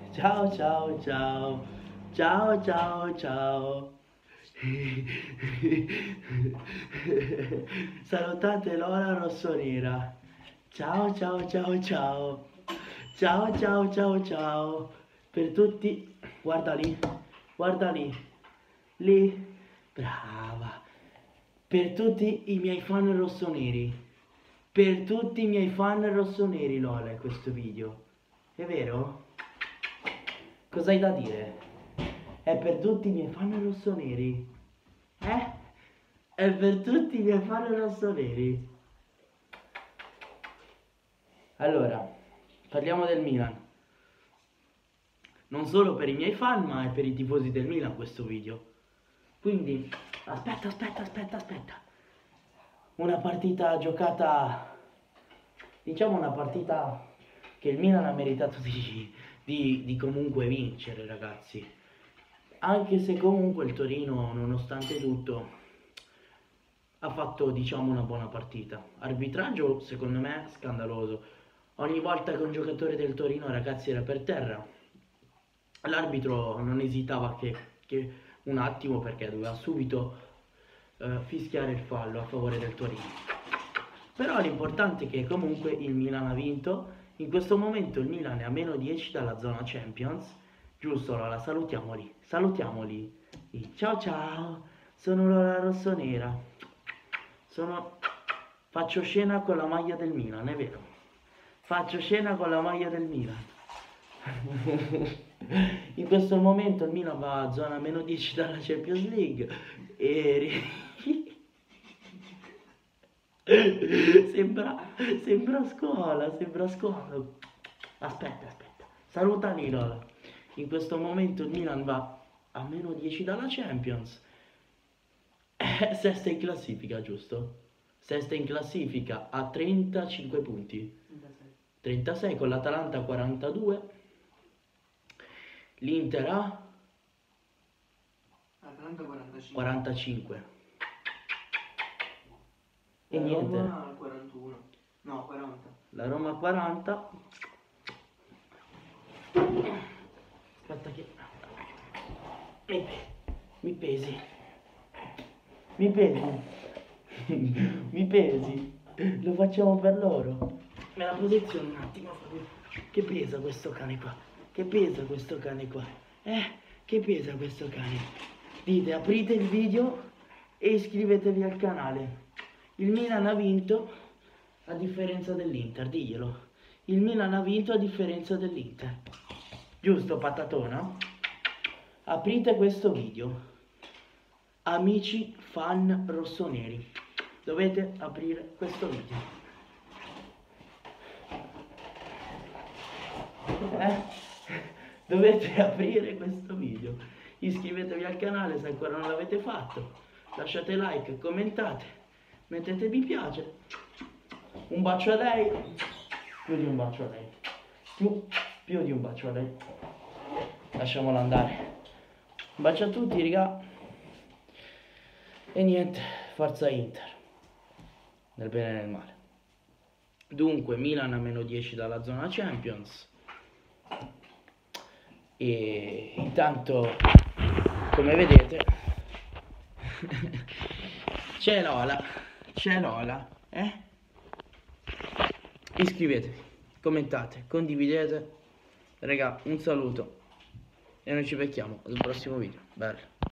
Ciao ciao ciao. Ciao ciao ciao. Salutate Lola Rossonera. Ciao ciao ciao ciao. Ciao ciao ciao ciao. Per tutti, guarda lì, guarda lì, lì, brava. Per tutti i miei fan rossoneri. Per tutti i miei fan rossoneri, Lola, in questo video. È vero? Cosa hai da dire? È per tutti i miei fan rossoneri. Eh? È per tutti i miei fan rossoneri. Allora, parliamo del Milan. Non solo per i miei fan, ma per i tifosi del Milan questo video. Quindi, aspetta. Una partita giocata, diciamo una partita che il Milan ha meritato di comunque vincere, ragazzi. Anche se comunque il Torino, nonostante tutto, ha fatto, diciamo, una buona partita. Arbitraggio, secondo me, scandaloso. Ogni volta che un giocatore del Torino, ragazzi, era per terra, l'arbitro non esitava che un attimo, perché doveva subito fischiare il fallo a favore del Torino. Però l'importante è che comunque il Milan ha vinto. In questo momento il Milan è a meno 10 dalla zona Champions. Giusto, Lola, salutiamoli. Salutiamoli. Ciao ciao, sono Lola Rossonera. Faccio scena con la maglia del Milan, è vero. Faccio scena con la maglia del Milan. In questo momento il Milan va a zona meno 10 dalla Champions League e sembra scuola, sembra scuola. Aspetta. Salutami, Lola. In questo momento il Milan va a meno 10 dalla Champions. Sesta in classifica, giusto? Sesta in classifica a 35 punti. 36 con l'Atalanta 42. L'Inter ha Atalanta 45. 45. E La niente. Roma al 41. No, 40. La Roma 40. Aspetta che mi pesi. Mi pesi. Lo facciamo per loro. Me la posiziono un attimo, Fabio. Che pesa questo cane qua? Che pesa questo cane qua? Che pesa questo cane? Dite, aprite il video e iscrivetevi al canale. Il Milan ha vinto a differenza dell'Inter, diglielo. Il Milan ha vinto a differenza dell'Inter. Giusto, patatona? Aprite questo video. Amici fan rossoneri, dovete aprire questo video. Dovete aprire questo video. Iscrivetevi al canale se ancora non l'avete fatto. Lasciate like, commentate, mettete mi piace. Un bacio a lei. Più di un bacio a lei. Più di un bacio a lei. Lasciamolo andare. Un bacio a tutti, raga. E niente, forza Inter. Nel bene e nel male. Dunque, Milan a meno 10 dalla zona Champions. E intanto, come vedete, c'è Lola, Iscrivetevi, commentate, condividete. Raga, un saluto e noi ci becchiamo al prossimo video. Bello.